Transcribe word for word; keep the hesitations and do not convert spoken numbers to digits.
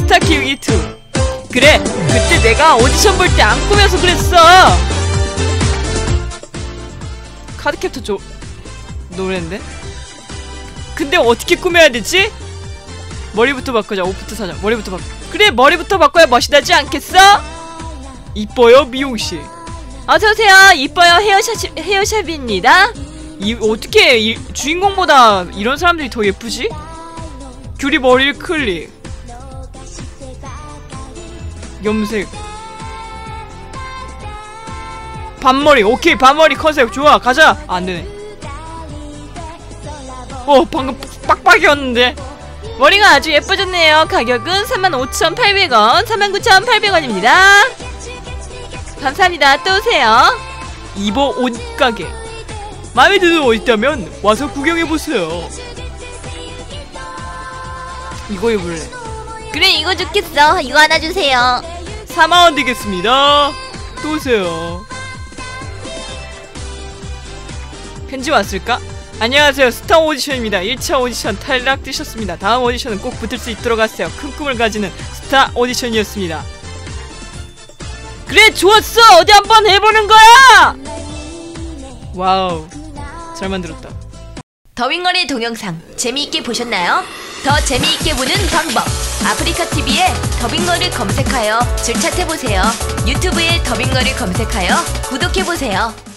스타 키우기 투. 그래, 그때 내가 오디션 볼 때 안 꾸며서 그랬어. 카드캡터 조... 노래인데? 근데 어떻게 꾸며야 되지? 머리부터 바꾸자. 옷부터 사자. 머리부터 바꿔. 그래, 머리부터 바꿔야 멋이다지 않겠어? 이뻐요 미용실. 어서오세요. 이뻐요 헤어샵, 헤어샵입니다. 이 어떻게 이, 주인공보다 이런 사람들이 더 예쁘지? 귤이 머리를 클릭. 염색. 반머리. 오케이, 반머리 컨셉 좋아. 가자. 아, 안되네. 어, 방금 빡빡이었는데. 머리가 아주 예뻐졌네요. 가격은 삼만 오천팔백 원, 삼만 구천팔백 원입니다 감사합니다. 또 오세요. 이보 옷가게. 마음에 드는 옷 있다면 와서 구경해보세요. 이거 입을래. 그래, 이거 좋겠어. 이거 하나 주세요. 사만 원 되겠습니다. 또 오세요. 편지 왔을까? 안녕하세요. 스타 오디션입니다. 일 차 오디션 탈락되셨습니다. 다음 오디션은 꼭 붙을 수 있도록 하세요. 큰 꿈을 가지는 스타 오디션이었습니다. 그래, 좋았어. 어디 한번 해보는 거야. 와우, 잘 만들었다. 더빙거리 동영상 재미있게 보셨나요? 더 재미있게 보는 방법, 아프리카티비에 더빙거리 검색하여 즐찾해보세요. 유튜브에 더빙거리 검색하여 구독해보세요.